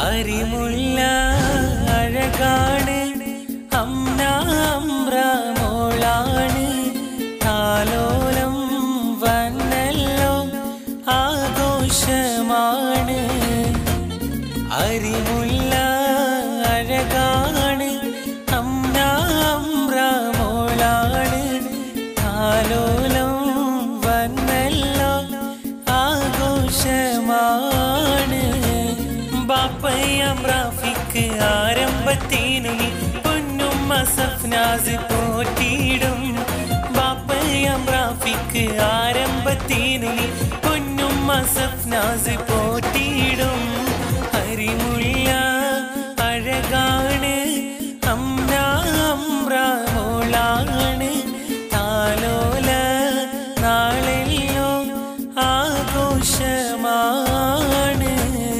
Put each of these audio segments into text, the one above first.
അരിമുല്ല അഴകാണ് അമ്രാമോളാണ് താലോലം വന്നല്ലോ ആഘോഷമാണ് അരിമുല്ല അഴകാണ് അമ്രാമോളാണ് താലോലം വന്നല്ലോ ആഘോഷമാണ് ബാപ്പയ്യം റാഫിക്ക് ആരംഭത്തിനു നീ പൊന്നുമ്മ സഫ്നാസ് പോറ്റിയിടും ബാപ്പയ്യം റാഫിക്ക് ആരംഭത്തിനു നീ പൊന്നുമ്മ സഫ്നാസ് പോറ്റിയിടും അരിമുല്ല അഴകാണ് അമ്രാമോളാണ് താലോല നാളെല്ലോ ആഘോഷമാണ്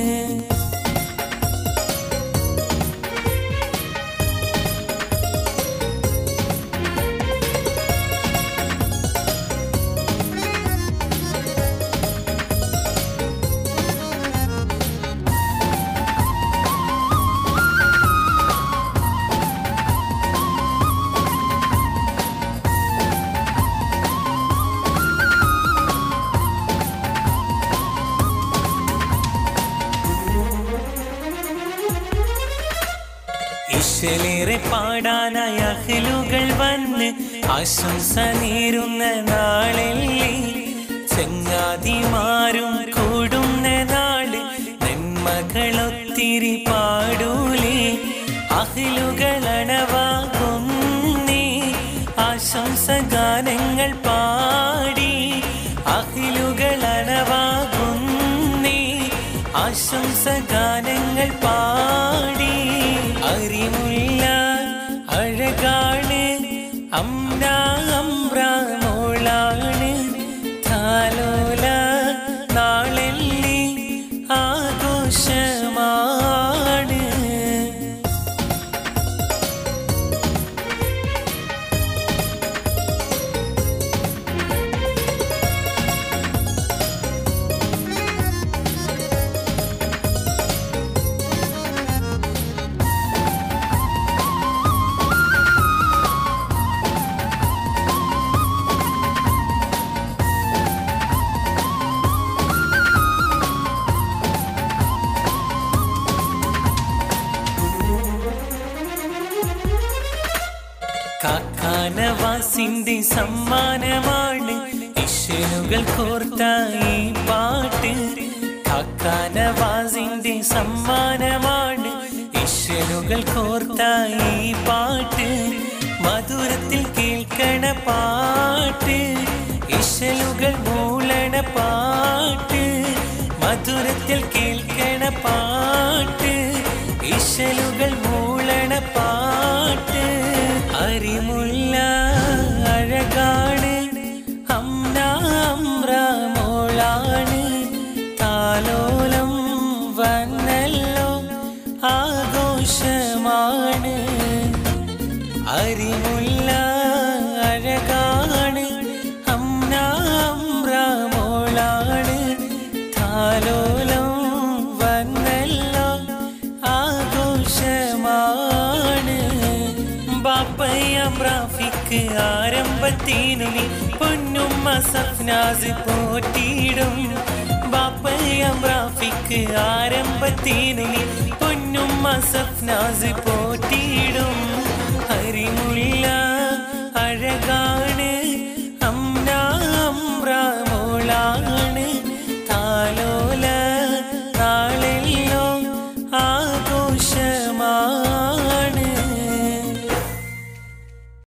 ഇശലേറെ പാടാനായ അഹ്ലുകൾ വന്ന് ആശംസ നേരുന്ന നാളല്ലേ ചങ്ങാതിമാരും കൂടുന്ന നാള് നന്മകളൊത്തിരി പാടൂലേ അഹ്ലുകൾ അണവാകുന്നേ ആശംസ ഗാനങ്ങൾ പാടി അഹ്ലുകൾ അണവാകുന്നേ ആശംസ ഗാനങ്ങൾ പാടി അരിമുല്ല അഴകാണ് അമ്രാമോളാണ് താലോല നാളെല്ലി ആഘോഷമാണ് കാക്കാനവാസിന്റെ സമ്മാനമാണ് ഇശലുകൾ കോർത്ത ഈ പാട്ട് കാക്കാനവാസിന്റെ സമ്മാനമാണ് ഇശലുകൾ കോർത്ത ഈ പാട്ട് മധുരത്തിൽ കേൾക്കണ പാട്ട് ഇശലുകൾ മൂളണ പാട്ട് മധുരത്തിൽ കേൾക്കണ പാട്ട് ഇശലുകൾ മൂളണ പാട്ട് അരിമുല്ല അഴകാണ് അമ്രാമോളാണ് താലോലം വന്നല്ലോ ആഘോഷമാണ് അരിമുല്ല അഴകാണ് അമ്രാമോളാണ് താലോലം വന്നല്ലോ ആഘോഷമാണ് ബാപ്പയ്യം റാഫിക്ക് ആരംഭത്തിനു നീ പൊന്നുമ്മ സഫ്നാസ് പോറ്റിയിടും ബാപ്പയ്യം റാഫിക്ക് ആരംഭത്തിനു നീ പൊന്നുമ്മ സഫ്നാസ് പോറ്റിയിടും അരിമുല്ല അഴകാണ്